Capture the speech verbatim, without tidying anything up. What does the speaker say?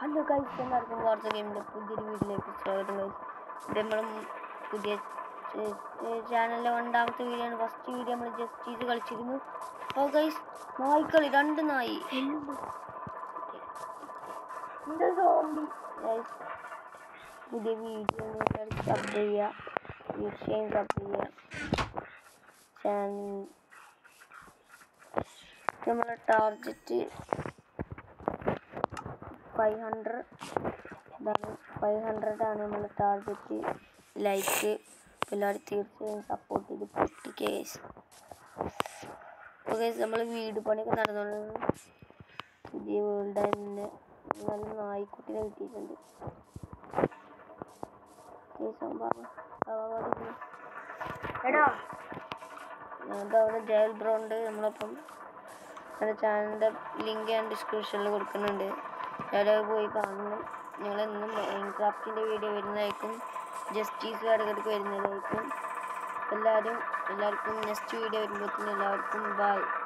Hello guys, എല്ലാവർക്കും വാർത്ത ഗെയിമിൻ്റെ പുതിയൊരു വീഡിയോയിലേക്ക് സ്വാഗതം ഗൈസ്. ഇത് നമ്മൾ പുതിയ ചാനലിലെ രണ്ടാമത്തെ വീഡിയോ ആണ്. ഫസ്റ്റ് വീഡിയോ നമ്മൾ ജസ്റ്റ് ഇത് കളിച്ചിരുന്നു. ഓ ഗൈസ്, നായ്ക്കളി രണ്ട് നായി ഗൈസ്. പുതിയ വീഡിയോ സബ് ചെയ്യുക, തീർച്ചയായും സബ് ചെയ്യുക. ചാനൽ നമ്മളെ ടാർഗറ്റ് ഫൈവ് ഹൺഡ്രഡ് ഇതാണ് ഫൈവ് ഹൺഡ്രഡ് ആണ് നമ്മളെ ടാർഗറ്റ്. ലൈക്ക് എല്ലാവരും തീർച്ചയായും സപ്പോർട്ട് ചെയ്ത് പൊട്ടിക്കുക ഗൈസ്. ഓക്കെ, നമ്മൾ വീട് പണിയൊക്കെ നടന്നുകൊണ്ടിരുന്നു. പുതിയ വീട് തന്നെ നല്ല നായ്ക്കുട്ടിനെ കിട്ടിയിട്ടുണ്ട്. അതവിടെ ജയൽ ബ്രോ ഉണ്ട് നമ്മളൊപ്പം. എൻ്റെ ചാനലിൻ്റെ ലിങ്ക് ഞാൻ ഡിസ്ക്രിപ്ഷനിൽ കൊടുക്കുന്നുണ്ട്. എല്ലാവരും പോയി കാണണം. ഞങ്ങളെന്നും മൈൻക്രാഫ്റ്റിൻ്റെ വീഡിയോ വരുന്നതായിരിക്കും, ജസ്റ്റീസ് ഇടയ്ക്കിടയ്ക്ക് വരുന്നതായിരിക്കും. എല്ലാവരും എല്ലാവർക്കും നെക്സ്റ്റ് വീഡിയോ വരുമ്പോഴത്തേക്കും എല്ലാവർക്കും ബൈ.